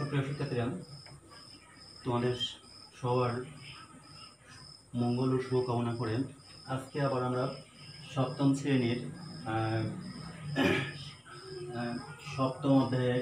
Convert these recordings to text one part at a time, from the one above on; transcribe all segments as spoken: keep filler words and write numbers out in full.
সুপ্রিয় শিক্ষার্থীরা, তোমাদের সবার মঙ্গল ও শুভকামনা করে আজকে আবার আমরা সপ্তম শ্রেণীর সপ্তম অধ্যায়ের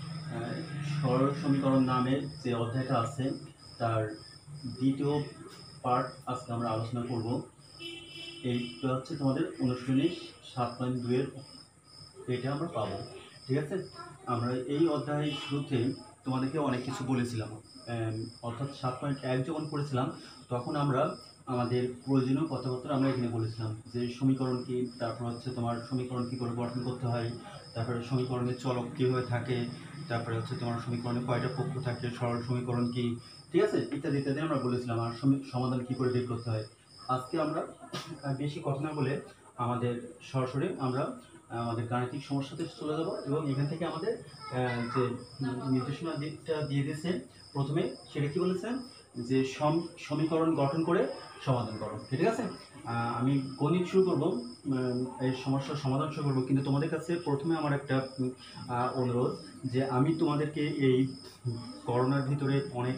সরল সমীকরণ নামের যে অধ্যায়টা আছে তার দ্বিতীয় পার্ট আজকে আমরা আলোচনা করব। এইটা হচ্ছে তোমাদের অনুশীলনী সাত পয়েন্ট দুইয়ের এটা আমরা পাবো। ঠিক আছে, আমরা এই অধ্যায়ের শুরুতে তোমাদেরকে অনেক কিছু বলেছিলাম, অর্থাৎ সাত পয়েন্ট এক যখন পড়েছিলাম তখন আমরা আমাদের প্রয়োজনীয় কথাবার্তা আমরা এখানে বলেছিলাম যে সমীকরণ কি, তারপর হচ্ছে তোমার সমীকরণ কী করে গঠন করতে হয়, তারপরে সমীকরণের চলক কীভাবে থাকে, তারপরে হচ্ছে তোমার সমীকরণে কয়টা পক্ষ থাকে, সরল সমীকরণ কি, ঠিক আছে, ইত্যাদি ইত্যাদি আমরা বলেছিলাম, আর সমাধান কী করে বের করতে হয়। আজকে আমরা বেশি কথা না বলে আমাদের সরাসরি আমরা আমাদের গাণিতিক সমস্যাতে চলে যাব এবং এখান থেকে আমাদের যে নির্দেশনা দিকটা দিয়ে দিয়েছে প্রথমে, সেটা কি বলেছেন যে সমীকরণ গঠন করে সমাধান করো। ঠিক আছে, আমি গণিত শুরু করব, এই সমস্যার সমাধান শুরু করবো, কিন্তু তোমাদের কাছে প্রথমে আমার একটা অনুরোধ যে আমি তোমাদেরকে এই করোনার ভিতরে অনেক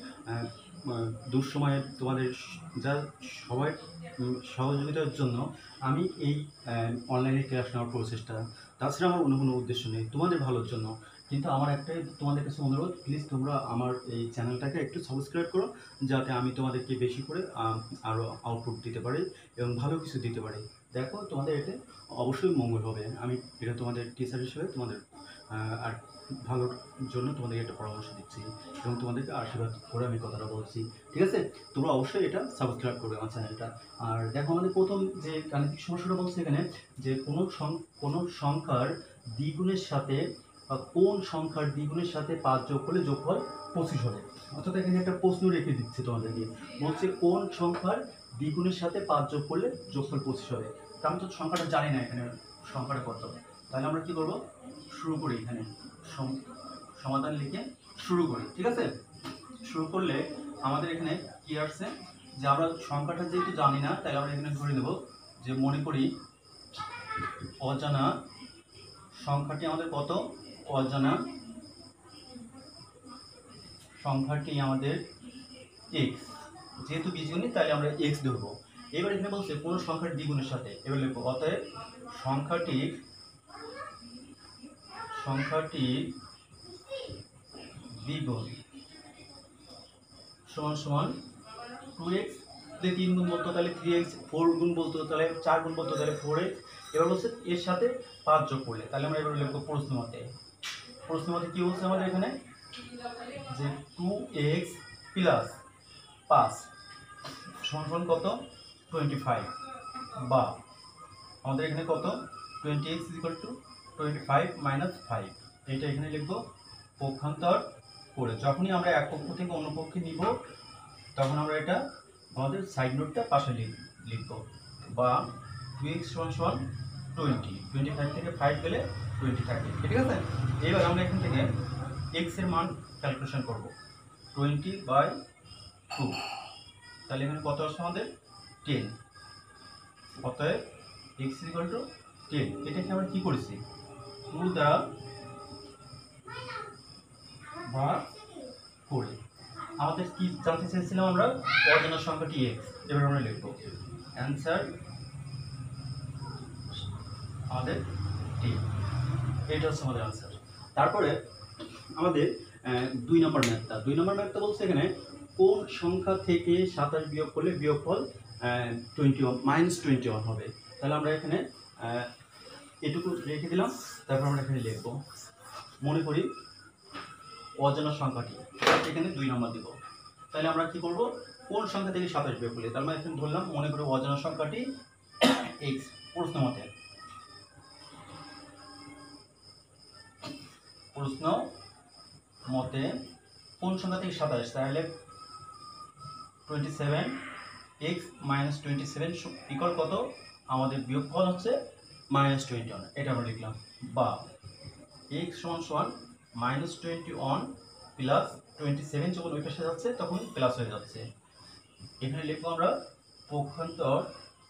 দুঃসময়ে তোমাদের যা সবাই সহযোগিতার জন্য আমি এই অনলাইনে ক্লাস নেওয়ার প্রচেষ্টা, তাছাড়া আমার অন্য কোনো উদ্দেশ্য নেই, তোমাদের ভালোর জন্য। কিন্তু আমার একটাই তোমাদের কাছে অনুরোধ, প্লিজ তোমরা আমার এই চ্যানেলটাকে একটু সাবস্ক্রাইব করো, যাতে আমি তোমাদেরকে বেশি করে আরও আউটপুট দিতে পারি এবং ভালো কিছু দিতে পারি। দেখো, তোমাদের এতে অবশ্যই মঙ্গল হবে। আমি এটা তোমাদের টিচার হিসেবে তোমাদের আর ভালোর জন্য তোমাদেরকে একটা পরামর্শ দিচ্ছি এবং তোমাদেরকে আশীর্বাদ করে আমি কথাটা বলছি। ঠিক আছে, তোমরা অবশ্যই এটা সাবস্ক্রাইব করবে আমার চ্যানেলটা। আর দেখো, আমাদের প্রথম যে গাণিতিক সমস্যাটা বলছে এখানে যে কোনো কোনো সংখ্যার দ্বিগুণের সাথে বা কোন সংখ্যার দ্বিগুণের সাথে পাঁচ যোগ করলে যোগফল পঁচিশ হবে। অর্থাৎ এখানে একটা প্রশ্ন রেখে দিচ্ছে তোমাদেরকে, বলছে কোন সংখ্যার দ্বিগুণের সাথে পাঁচ যোগ করলে যোগফল পঁচিশ হবে। আমি তো সংখ্যাটা জানি না, এখানে সংখ্যাটা কত, তাহলে আমরা কি করব, শুরু করি, এখানে সমাধান লিখে শুরু করি। ঠিক আছে, শুরু করলে আমাদের এখানে কি আসছে যে আমরা সংখ্যাটা যেহেতু জানি না, তাহলে আমরা এখানে ধরে নেব যে মনে করি অজানা সংখ্যাটি আমাদের কত, অজানা সংখ্যাটি আমাদের এক্স, যেহেতু বীজগণিত তাহলে আমরা এক্স ধরবো। এবার এখানে বলছে কোন সংখ্যার দ্বিগুণের সাথে, এবার লিখবো অতএব সংখ্যাটি সংখ্যাটি দ্বিগুণ সমান সমান টু এক্স, যদি তিন গুণ বলতো তাহলে থ্রি এক্স, ফোর গুণ বলতো তাহলে চার গুণ বলতো তাহলে ফোর এক্স। এবার বলছে এর সাথে পাঁচ যোগ করলে, তাহলে আমরা এবার লিখবো প্রশ্ন মতে, প্রশ্ন মতে কি বলছে আমাদের এখানে যে টু এক্স প্লাস পাঁচ সমান কত, টোয়েন্টি ফাইভ, বা আমাদের এখানে কত, twenty X equal to twenty five minus five. এটা এখানে লিখবো পক্ষান্তর করে। যখনই আমরা এক পক্ষ থেকে অন্য পক্ষে নিব তখন আমরা এটা আমাদের সাইড নোটটা পাশে লিখবো, বা টু এক্স সমান সমান টোয়েন্টি, টোয়েন্টি ফাইভ থেকে ফাইভ গেলে টোয়েন্টি থাকে। ঠিক আছে, এবার আমরা এখান থেকে এক্স এর মান ক্যালকুলেশন করব, টোয়েন্টি বাই টু, তাহলে এখানে কত আসছে আমাদের টেন। অতএব এক্স ইকুয়াল টু টেন। এটাকে আমরা কি করেছি, টু দ্বারা ভাগ করে আমাদের কি জানতে চেয়েছিলাম আমরা, অজানা সংখ্যাটি এক্স। এবার আমরা লিখব অ্যান্সার আমাদের টি, এটা হচ্ছে আমাদের আনসার। তারপরে আমাদের দুই নম্বর ম্যাথটা, দুই নম্বর ম্যাথটা বলছে এখানে কোন সংখ্যা থেকে সাতাশ বিয়োগ করলে বিয়োগফল twenty one minus twenty one হবে। তাহলে আমরা এখানে এটুকু রেখে দিলাম, তারপর আমরা এখানে লিখব মনে করি অজানা সংখ্যাটি, এখানে দুই নম্বর দিব। তাহলে আমরা কি করব, কোন সংখ্যা থেকে সাতাশ বিয়োগ করলে, তার মানে এখানে ধরলাম মনে করি অজানা সংখ্যাটি এক্স। প্রশ্ন মতে প্রশ্ন মতে কোন সংখ্যা থেকে সাতাশ, তাহলে twenty seven X minus twenty seven equal কত, আমাদের বিয়োগফল হচ্ছে মাইনাস টোয়েন্টি ওয়ান। এটা আমরা লিখলাম, বা এক্স সমান সমান minus twenty one plus twenty seven, যখন ওই পাশে যাচ্ছে তখন প্লাস হয়ে যাচ্ছে। এখানে লিখবো আমরা পক্ষান্তর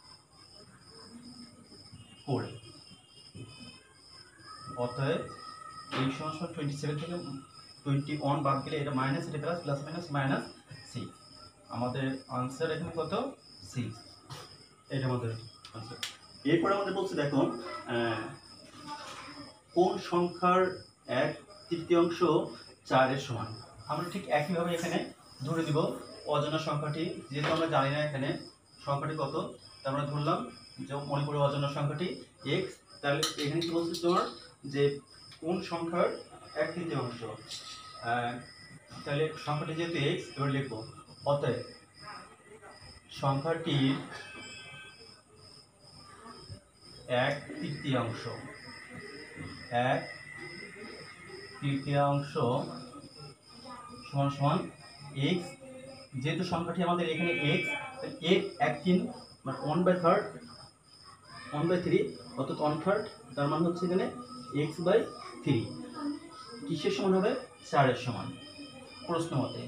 করে, অতএব এক্স সমান সমান টোয়েন্টি সেভেন থেকে টোয়েন্টি ওয়ান বাদ গেলে এটা মাইনাস, এটা plus, plus minus minus six. আমাদের আনসার এখানে কত? সিক্স। এটা আমাদের আনসার। এরপরে আমাদের বলছে দেখো কোন সংখ্যার এক তৃতীয়াংশ চারের সমান। আমরা ঠিক একইভাবে এখানে ধরে দিব অজানা সংখ্যাটি, যেহেতু আমরা জানি না এখানে সংখ্যাটি কত, তার আমরা ধরলাম যে মনে করি অজানা সংখ্যাটি এক্স। তাহলে এখানে কি বলছে তোমার যে কোন সংখ্যার এক তৃতীয়াংশ, তাহলে সংখ্যাটি যেহেতু এক্স, এবার লিখবো অতএব সংখ্যাটির এক তৃতীয়াংশ, এক তৃতীয়াংশ সমান সমান এক্স। যেহেতু সংখ্যাটি আমাদের এখানে এক্স, এক এক তিন মানে one by third, one by three অর্থাৎ ওয়ান থার্ড, তার মানে হচ্ছে এখানে এক্স বাই থ্রি কিসের সমান হবে? চারের সমান। প্রশ্ন মতে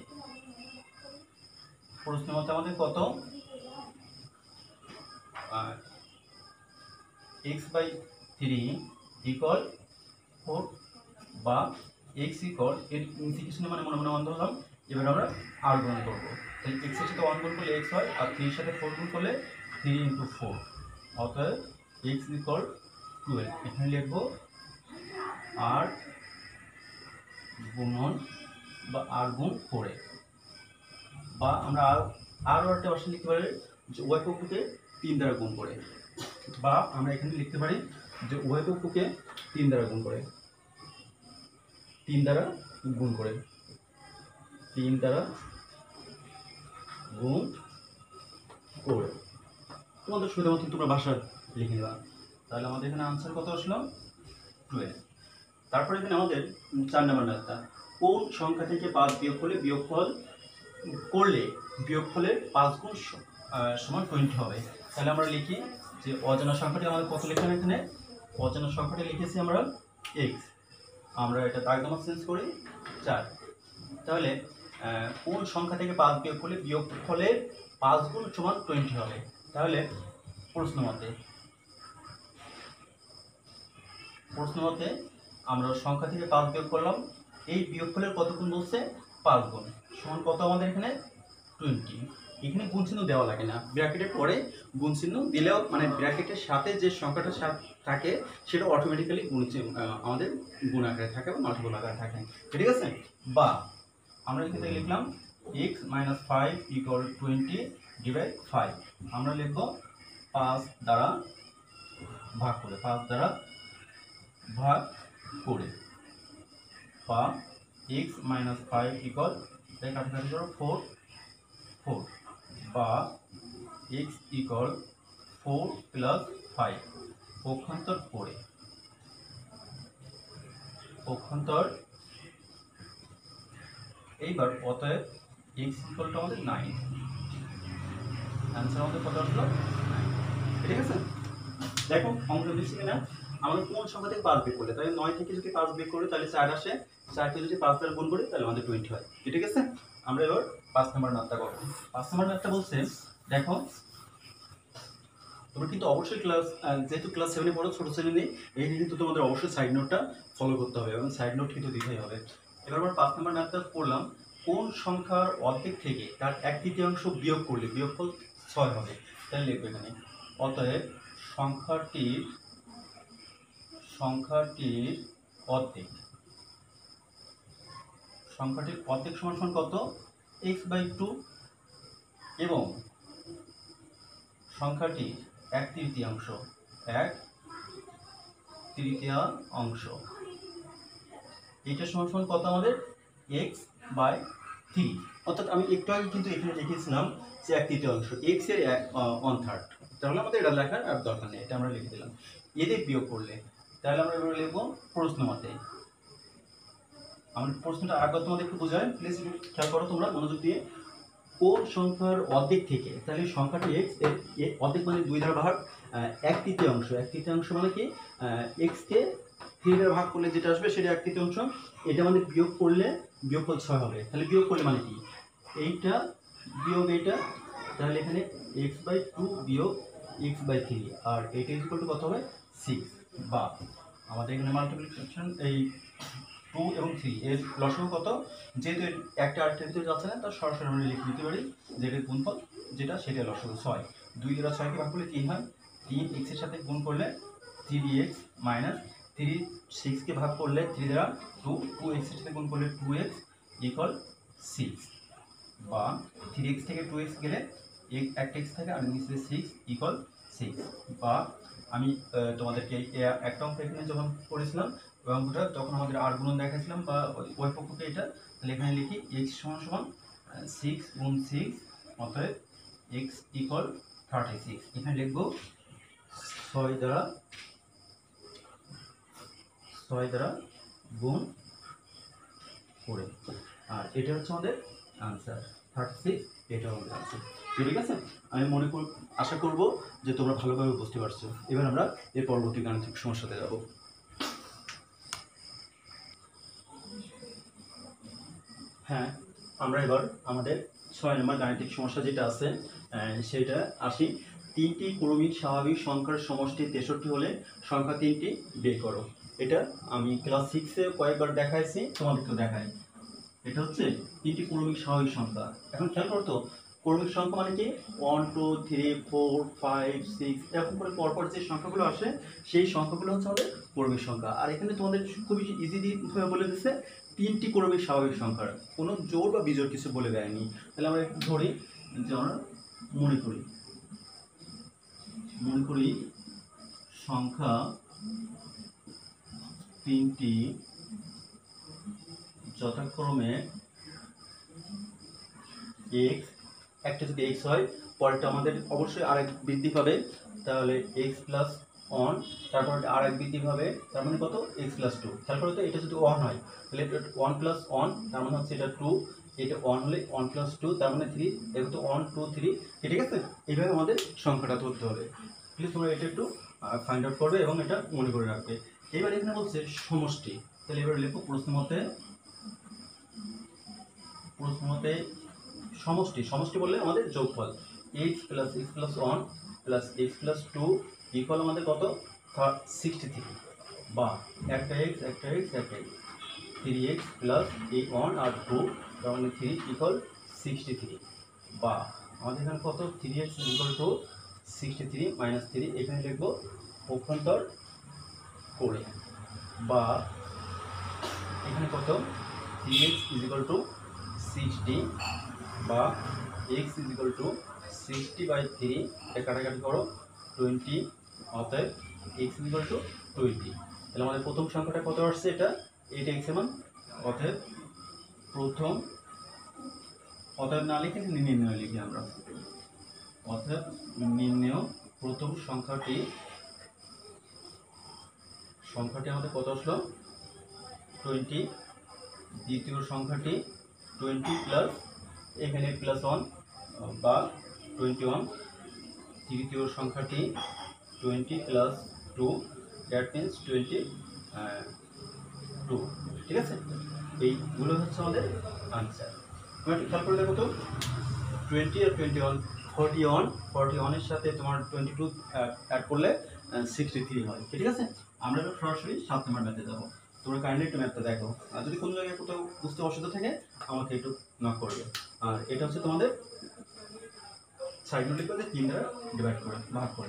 প্রশ্ন মতে আমাদের কত? X by three equal four, বা এক্স ইকুয়াল এর ইন্টিগ্রেশন মানে মনে মনে মান ধরলাম। এবার আমরা আর গুণ করবো, তাই এক্স এর সাথে ওয়ান গুণ করলে এক্স হয়, আর থ্রির সাথে ফোর গুণ করলে থ্রি ইন্টু ফোর, অতএব এক্স ইকুয়াল টুয়েলভ। এখানে লিখবো আর গুণন বা আর গুণ করে, বা আমরা আর আরও একটা অপশন লিখতে পারি যে উভয় পক্ষকে তিন দ্বারা গুণ করে, বা আমরা এখানে লিখতে পারি যে উভয় পক্ষকে তিন দ্বারা গুণ করে, তিন দ্বারা গুণ করে, তিন দ্বারা গুণ করে। তোমাদের সুবিধা মতন তোমরা ভাষা লিখে নেবা। তাহলে আমাদের এখানে আনসার কত আসলো? টুয়েলভ। তারপরে এখানে আমাদের চার নম্বর ম্যাথটা, কোন সংখ্যা থেকে পাঁচ বিয়োগ করলে বিয়োগফল করলে বিয়োগফলের পাঁচ গুণ সমান টোয়েন্টি হবে। তাহলে আমরা লিখি যে অজানা সংখ্যাটি আমাদের কত লিখলাম, এখানে অজানা সংখ্যাটি লিখেছি আমরা এক্স, আমরা এটা দাগ নাম্বার চেঞ্জ করি চার। তাহলে কোন সংখ্যা থেকে পাঁচ বিয়োগ করলে বিয়োগফলের পাঁচ গুণ সমান টোয়েন্টি হবে। তাহলে প্রশ্ন মতে প্রশ্ন মতে আমরা সংখ্যা থেকে পাঁচ বিয়োগ করলাম, এই বিয়োগফলের কত গুণ বলছে? পাঁচ গুণ সমান কত আমাদের এখানে? টোয়েন্টি। এখানে গুণ চিহ্ন দেওয়া লাগে না, ব্র্যাকেটের পরে গুণ চিহ্ন দিলেও মানে ব্র্যাকেটের সাথে যে সংখ্যাটা থাকে সেটা অটোমেটিক্যালি গুণ আমাদের গুণ আকারে থাকে বা মাল্টিপল আকারে থাকে, ঠিক আছে? বা আমরা এখানে লিখলাম x minus five equal twenty divide five, আমরা লিখব পাঁচ দ্বারা ভাগ করে, পাঁচ দ্বারা ভাগ করে, বা এক্স মাইনাস ফাইভ ইকুয়াল কাটাকাটি করো ফোর ফোর, বা x equal four plus five, পক্ষান্তর করে, পক্ষান্তর। এইবার অতএব এক্স ইকুয়াল টু আমাদের নাইন, অ্যান্সার আমাদের কত আসলো? ঠিক আছে? দেখো অঙ্কটা দিচ্ছি কিনা, আমরা কোন সংখ্যা থেকে পাঁচ বিয়োগ করলে, তাহলে নয় থেকে যদি পাঁচ বিয়োগ করি তাহলে চার আসে, চারকে যদি পাঁচ দ্বারা গুণ করি তাহলে আমাদের টোয়েন্টি হয়, ঠিক আছে? আমরা এবার পাঁচ নম্বর ম্যাথটা করব। পাঁচ নম্বর ম্যাথটা বলছে দেখো তোমরা কিন্তু অবশ্যই ক্লাস যেহেতু ক্লাস সেভেনে পড়ো, ছোটো শ্রেণী, এই কিন্তু তোমাদের অবশ্যই সাইড নোটটা ফলো করতে হবে এবং সাইড নোট কিন্তু দিতেই হবে। এবার আমরা পাঁচ নম্বর ম্যাথটা পড়লাম, কোন সংখ্যার অর্ধেক থেকে তার এক তৃতীয়াংশ বিয়োগ করলে বিয়োগফল ছয় হবে। তাহলে লিখবে এখানে অতএব সংখ্যাটির সংখ্যাটির অর্ধেক, সংখ্যাটির অর্ধেক সমান সমান কত? এক্স বাই টু, এবং সংখ্যাটির এক তৃতীয়াংশ, এক তৃতীয়াংশ এইটা সমান সমান কত আমাদের? X by three. অর্থাৎ আমি একটু আগে কিন্তু এখানে লিখেছিলাম যে এক তৃতীয়াংশ, এক্স এর এক ওয়ান থার্ড, তাহলে আমাদের এটা লেখার আর দরকার নেই, এটা আমরা লিখে দিলাম। এদের বিয়োগ করলে তাহলে আমরা এবার লিখবো প্রশ্ন মতে। আমরা প্রশ্নটা আগে তোমাদের একটু বোঝায়, প্লিজ খেয়াল করো তোমরা মনোযোগ দিয়ে। কোন সংখ্যার অর্ধেক থেকে, তাহলে সংখ্যাটি এক্স, এর অর্ধেক মানে দুই দ্বারা ভাগ, এক তৃতীয়াংশ, এক তৃতীয়াংশ মানে কি এক্সকে থ্রি দ্বারা ভাগ করলে যেটা আসবে সেটা এক তৃতীয়াংশ, এটা আমাদের বিয়োগ করলে বিয়োগফল ছয় হবে। তাহলে বিয়োগ করলে মানে কি? এইটা বিয়োগ এইটা, তাহলে এখানে এক্স বাই টু বিয়োগ এক্স বাই থ্রি, আর এইটা ইকুয়াল টু কত হবে? সিক্স। বা আমাদের এখানে মাল্টিপ্লিকেশন এই টু এবং থ্রি এর লসাগু কত, যেহেতু একটা আরেকটার ভিতরে যাচ্ছে না তার সরাসরি আমরা লিখে দিতে পারি যে এটার গুণফল যেটা সেটা লসাগু ছয়। দুই দ্বারা ছয়কে ভাগ করলে তিন হয়, তিন এক্সের সাথে গুণ করলে থ্রি এক্স মাইনাস থ্রি সিক্সকে ভাগ করলে থ্রি দ্বারা টু, টু এক্সের সাথে গুণ করলে টু এক্স ইকুয়াল সিক্স, বা থ্রি এক্স থেকে টু এক্স গেলে একটা এক্স থাকে আর নিচে সিক্স ইকুয়াল সিক্স। বা আমি তোমাদেরকে একটা অঙ্ক এখানে যখন করেছিলাম ওই অঙ্কটা তখন আমাদের আর গুণন দেখাচ্ছিলাম বা ওই পক্ষকে এটা, তাহলে এখানে লিখি এক্স সমান সমান সিক্স গুণ সিক্স, অতএব এক্স ইকুয়াল থার্টি সিক্স। এখানে লিখবো ছয় দ্বারা ছয় দ্বারা গুণ করে, আর এটা হচ্ছে আমাদের আনসার থার্টি সিক্স, এটা আমাদের আনসার। ঠিক আছে, আমি মনে কর আশা করব যে তোমরা ভালোভাবে বুঝতে পারছো। এবার আমরা এর পরবর্তী গাণিতিক সমস্যাতে যাব। হ্যাঁ, আমরা এবার আমাদের ছয় নম্বর গাণিতিক সমস্যা যেটা আছে সেটা আসি। তিনটি ক্রমিক স্বাভাবিক সংখ্যার সমষ্টি তেষট্টি হলে সংখ্যা তিনটি বের করো। এটা আমি ক্লাস সিক্সে কয়েকবার দেখাইছি, তোমাদেরকেও দেখাই। এটা হচ্ছে তিনটি ক্রমিক স্বাভাবিক সংখ্যা। এখন খেয়াল করো তো, ক্রমিক সংখ্যা মানে কি, one two three four five six এরকম করে পরপর যে সংখ্যাগুলো আসে সেই সংখ্যাগুলো হচ্ছে আমাদের ক্রমিক সংখ্যা। আর এখানে তোমাদের খুবই ইজিভাবে বলে দিচ্ছে তিনটি ক্রমিক স্বাভাবিক সংখ্যা, কোনো জোড় বা বিজোড় কিছু বলে দেয়নি। তাহলে আমরা একটু ধরি যে আমরা মনে করি মনে করি সংখ্যা তিনটি যথাক্রমে এক্স, একটা যদি এক্স হয় পরেরটা আমাদের অবশ্যই আরেক বৃদ্ধি পাবে, তাহলে এক্স প্লাস ওয়ান, তারপর আর এক বৃদ্ধি পাবে, তার মানে কত এক্স প্লাস টু। তারপরে তো এটা যদি ওয়ান হয় তাহলে ওয়ান প্লাস ওয়ান তার মানে হচ্ছে এটা টু, এটা ওয়ান হলে ওয়ান প্লাস টু তার মানে থ্রি, এটা তো ওয়ান টু থ্রি। ঠিক আছে, এইভাবে আমাদের সংখ্যাটা ধরতে হবে। প্লিজ তোমরা এটা একটু ফাইন্ড আউট করবে এবং এটা মনে করে রাখবে। এবার এখানে বলছে সমষ্টি, তাহলে এবার লিখো প্রশ্ন মতে প্রশ্ন মতে সমষ্টি। সমষ্টি বললে আমাদের যোগফল x plus x plus one plus x plus two equal আমাদের কত সিক্সটি থ্রি, বা একটা এক্স একটা এক্স একটা এক্স থ্রি এক্স প্লাস এই ওয়ান আর টু তার মানে থ্রি ইকুয়াল সিক্সটি থ্রি, বা আমাদের এখানে কত three x equal to sixty three minus three, এখানে লিখবো পক্ষান্তর করে, বা এখানে কত three x is equal to sixty, বা x is equal to sixty by three, এটা কাটাকাটি করো টোয়েন্টি, অতএব x is equal to twenty. তাহলে আমাদের প্রথম সংখ্যাটা কত আসছে, এটা এইট এক্স এমন, অতএব প্রথম, অতএব না লিখে নির্ণয় লিখি আমরা, অতএব নির্ণয় প্রথম সংখ্যাটি সংখ্যাটি আমাদের কত আসলো টোয়েন্টি, দ্বিতীয় সংখ্যাটি টোয়েন্টি প্লাস এখানে প্লাস ওয়ান বা টোয়েন্টি ওয়ান, তৃতীয় সংখ্যাটি twenty plus two, that means twenty two. ঠিক আছে, এইগুলো হচ্ছে আমাদের আনসার। তোমার একটু খেয়াল করে দেখো তো, টোয়েন্টি আর twenty one, forty one forty ওয়ানের সাথে তোমার টোয়েন্টি টু অ্যাড করলে সিক্সটি থ্রি হয়। ঠিক আছে, আমরা এবার সরাসরি সাত নম্বর ম্যাথে যাবো। তোমরা কাইন্ডলি একটু ম্যাথটা দেখো, আর যদি কোনো জায়গায় কোথাও বুঝতে অসুবিধা থাকে আমাকে একটু নক করবে। আর এটা হচ্ছে তোমাদের সাইড নোট লিখবে তিন দ্বারা ডিভাইড করে ভাগ করে।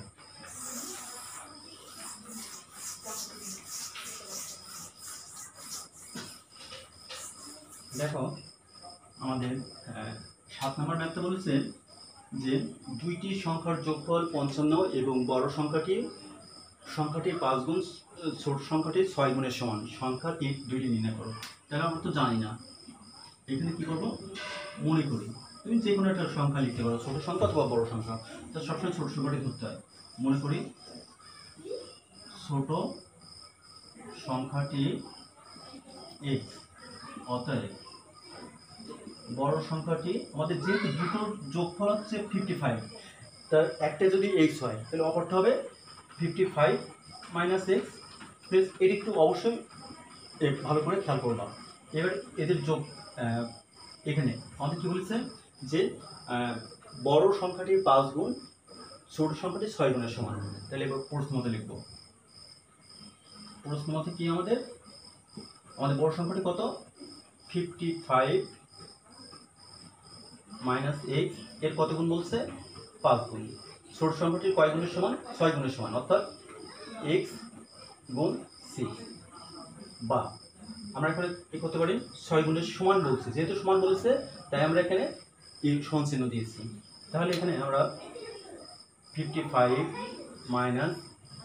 দেখো আমাদের সাত নম্বর ম্যাথটা বলেছে যে দুইটি সংখ্যার যোগফল পঞ্চান্ন এবং বড় সংখ্যাটি সংখ্যাটির পাঁচ গুণ ছোট সংখ্যাটির ছয় গুণের সমান, সংখ্যা তিন দুইটি নির্ণয় করো। তাহলে আমরা তো জানি না, এখানে কি করবো মনে করি, তুমি যে কোনো একটা সংখ্যা লিখতে পারো, ছোট সংখ্যা অথবা বড় সংখ্যা, তা সবসময় ছোট সংখ্যাটি ধরতে হয়। মনে করি ছোট সংখ্যাটি এক্স, অতএব বড় সংখ্যাটি আমাদের যেহেতু দুটো যোগফল হচ্ছে ফিফটি ফাইভ, তার একটা যদি এক্স হয় তাহলে অপরটা হবে fifty five minus x plus, এটি একটু অবশ্যই ভালো করে খেয়াল করবা। এবার এদের যোগ এখানে আমাদের কি বলেছে যে বড় সংখ্যাটির পাঁচ গুণ ছোট সংখ্যাটি ছয় গুণের সমান। তাহলে এবার প্রশ্ন মতে লিখবো, প্রশ্ন মতে কি আমাদের আমাদের বড় সংখ্যাটি কত, ফিফটি ফাইভ মাইনাস এক্স, এর কত গুণ বলছে, পাঁচ গুণ। ছোট সংখ্যাটির কয় গুণের সমান, ছয় গুণের সমান, অর্থাৎ এক্স গুণ সিক্স। বা আমরা এখানে কি করতে পারি, ছয় গুণের সমান বলছে, যেহেতু সমান বলেছে তাই আমরা এখানে এই সমান চিহ্ন দিয়েছি। তাহলে এখানে আমরা fifty five minus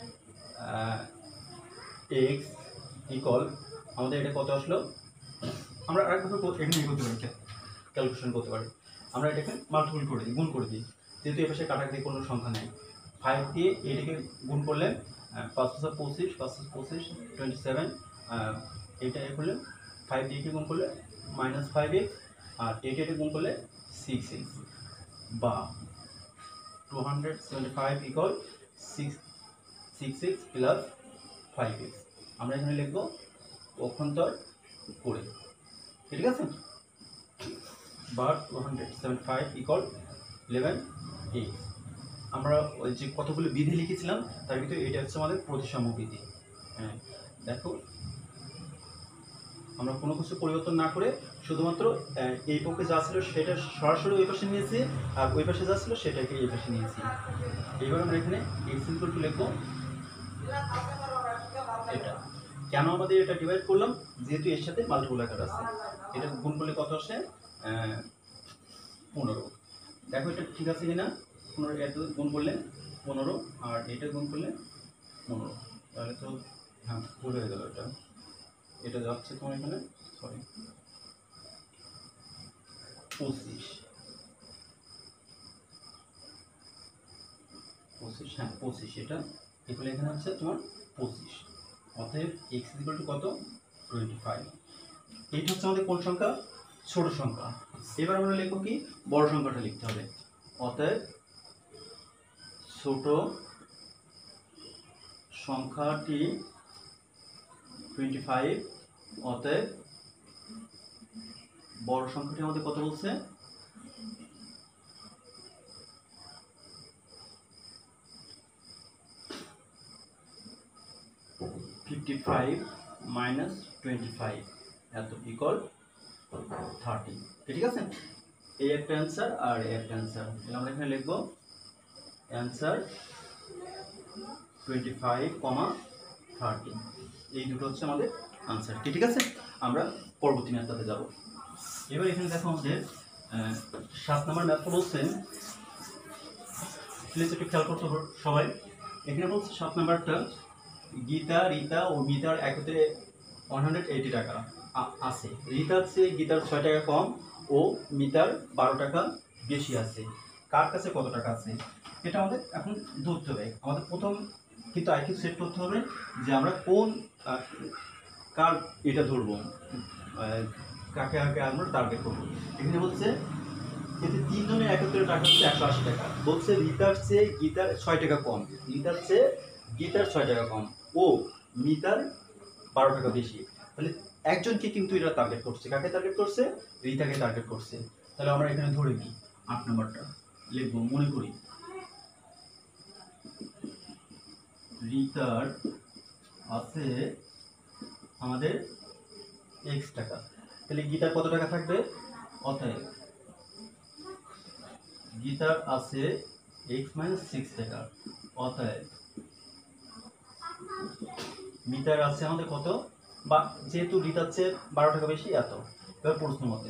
x equal, আমাদের এটা কত আসলো, আমরা আরেকভাবে এখানে করতে পারি, ক্যালকুলেশন করতে পারি। আমরা এটাকে মাল্টিপল করে দিই, গুণ করে দিই, যেহেতু এ পাশে কাটাকাটি কোনো সংখ্যা নেই। ফাইভ দিয়ে এটাকে গুণ করলে পাঁচ পাঁচ পঁচিশ, পাঁচ পাঁচ পঁচিশ, টোয়েন্টি সেভেন, এটা এ করলে ফাইভ দিয়ে গুণ করলে মাইনাস ফাইভ এক্স, আর এটা এটা গুণ করলে সিক্স এক্স, বা two hundred seventy five equal six six x plus five x. আমরা এখানে লিখবো পক্ষান্তর করে, ঠিক আছে, বা two hundred seventy five equal eleven eight. আমরা ওই যে কতগুলো বিধি লিখেছিলাম তার ভিতরে এটা হচ্ছে আমাদের প্রতিসাম্য বিধি। হ্যাঁ দেখো, আমরা কোনো কিছু পরিবর্তন না করে শুধুমাত্র এই পক্ষে যা ছিল সেটা সরাসরি ওই পাশে নিয়েছি, আর ওই পাশে যা ছিল সেটাকে এই পাশে নিয়েছি। এইবার আমরা এখানে এক্স ইকুয়াল টু লিখবো এটা। কেন আমাদের এটা ডিভাইড করলাম, যেহেতু এর সাথে মাল্টিপল আকার আছে, এটা গুণ করলে কত আসে, পনেরো। দেখো এটা ঠিক আছে কিনা, পনেরো এটা গুণ করলে পনেরো, আর এটা গুণ করলে পনেরো, তাহলে তো হ্যাঁ ভুল হয়ে গেল, এটা এটা যাচ্ছে তোমার এখানে, সরি পঁচিশ পঁচিশ হ্যাঁ পঁচিশ, এটা এগুলো এখানে হচ্ছে তোমার পঁচিশ। অতএব এক্স ইকুয়াল টু কত, টোয়েন্টি ফাইভ। এইটা হচ্ছে আমাদের কোন সংখ্যা, ছোট সংখ্যা। এবার আমরা লিখবো কি, বড় সংখ্যাটা লিখতে হবে। অতএব ছোট সংখ্যাটি টোয়েন্টি ফাইভ, অতএব বড় সংখ্যাটি আমাদের কত বলছে, fifty five minus twenty five এত ইকুয়াল থার্টি। ঠিক আছে, এই একটা অ্যান্সার আর এই একটা অ্যান্সার, আমরা এখানে লিখবো answer twenty five comma thirty, এই দুটো হচ্ছে আমাদের আনসার। ঠিক আছে, আমরা পরবর্তী ম্যাথটাতে যাব। এবার এখানে দেখো আমাদের সাত নম্বর ম্যাথটা বলছেন, প্লিজ একটু খেয়াল করতে হবে সবাই। এখানে বলছে সাত নাম্বারটা, গীতা, রীতা ও মিতার একত্রে ওয়ান হান্ড্রেড এইটি টাকা আছে। রীতার চেয়ে গীতার ছয় টাকা কম ও মিতার বারো টাকা বেশি আছে, কার কাছে কত টাকা আছে, এটা আমাদের এখন ধরতে হবে। আমাদের প্রথম কিন্তু আইকিউ সেট করতে হবে যে আমরা কোন কার এটা ধরবো, কাকে কাকে আমরা টার্গেট করবো। এখানে বলছে এতে তিনজনের একত্রে টাকা হচ্ছে একশো আশি টাকা। বলছে রীতার চেয়ে গীতার ছয় টাকা কম, রীতার চেয়ে গীতার ছয় টাকা কম ও মিতার বারো টাকা বেশি। তাহলে একজনকে কিন্তু এরা টার্গেট করছে, কাকে টার্গেট করছে, রীতাকে টার্গেট করছে। তাহলে আমরা এখানে ধরে নিই আট নম্বরটা লিখবো, মনে করি রীতার আছে আমাদের এক্স টাকা, তাহলে গীতার কত টাকা থাকবে, অতএব গীতার আছে এক্স মাইনাস সিক্স টাকা, অতএব মিতার আছে আমাদের কত, বা যেহেতু রীতার চেয়ে বারো টাকা বেশি এত। এবার প্রশ্ন মতে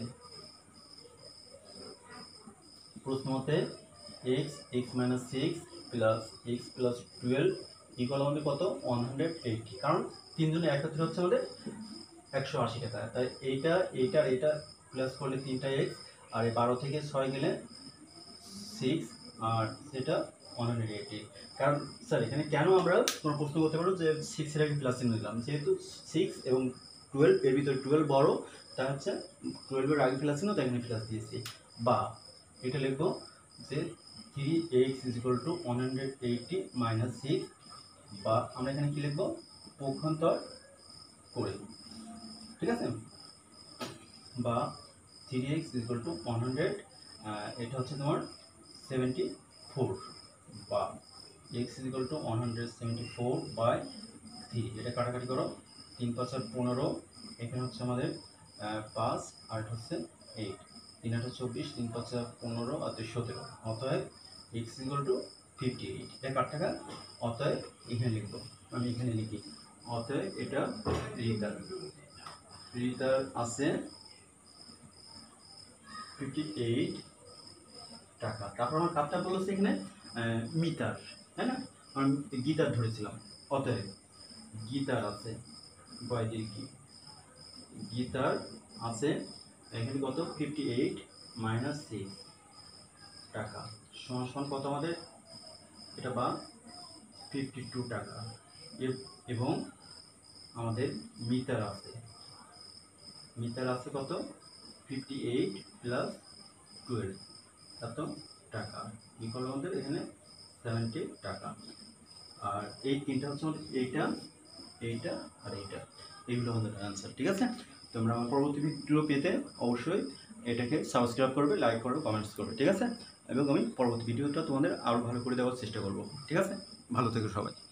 প্রশ্ন মতে x x minus six plus x plus twelve equal আমাদের কত, ওয়ান হান্ড্রেড এইটি। কারণ তিনজনের একত্রে হচ্ছে আমাদের একশো আশি টাকা, তাই এইটা এইটা আর এইটা প্লাস করলে তিনটা এক্স, আর এই বারো থেকে ছয় গেলে সিক্স, আর সেটা ওয়ান হান্ড্রেড এইটি। কারণ স্যার এখানে কেন আমরা তোমার প্রশ্ন করতে পারো যে সিক্সের আগে প্লাস চিহ্ন দিলাম, যেহেতু সিক্স এবং টুয়েলভ এর ভিতরে টুয়েলভ বড়, তা হচ্ছে টুয়েলভের আগে প্লাস চিহ্ন, তাই এখানে প্লাস দিয়েছি। বা এটা লিখবো যে three x is equal to one hundred eighty minus six, বা আমরা এখানে কি লিখবো, পক্ষান্তর করে। ঠিক আছে, বা three x is equal to one hundred, এটা হচ্ছে তোমার সেভেন্টি ফোর, বা x is equal to one hundred seventy four by three, এটা কাটাকাটি করো, তিন পাঁচ আর পনেরো, এখানে হচ্ছে আমাদের আহ, পাঁচ আর এটা হচ্ছে এইট, তিন আটা চব্বিশ, তিন পাঁচ পনেরো আর দুই সতেরো, অতএব x equal to fifty eight. এটা কার টাকা? অতএব এখানে লিখবো, আমি এখানে লিখি অতএব এটা রিতার রিতার আছে ফিফটি এইট টাকা। তারপর আমার কাপটা বলেছে এখানে আহ, মিটার, তাই না? আমি গিটার ধরেছিলাম, অতএব গিটার আছে বয়দির কি গিটার আছে এখানে কত? ফিফটি এইট মাইনাস সিক্স টাকা সমান সমান কত আমাদের? এটা বা ফিফটি টু টাকা। এ- এবং আমাদের মিটার আছে, মিটার আছে কত? ফিফটি এইট প্লাস টুয়েলভ, এত টাকা ইকুয়াল আমাদের এখানে সেভেন্টি টাকা। আর এই তিনটা হচ্ছে আমাদের এইটা, এইটা আর এইটা, এইগুলো আমাদের অ্যান্সার। ঠিক আছে, তোমরা আমার পরবর্তী ভিডিও পেতে অবশ্যই এটাকে সাবস্ক্রাইব করবে, লাইক করবে, কমেন্টস করবে। ঠিক আছে, এবং আমি পরবর্তী ভিডিওটা তোমাদের আরও ভালো করে দেওয়ার চেষ্টা করব। ঠিক আছে, ভালো থেকো সবাই।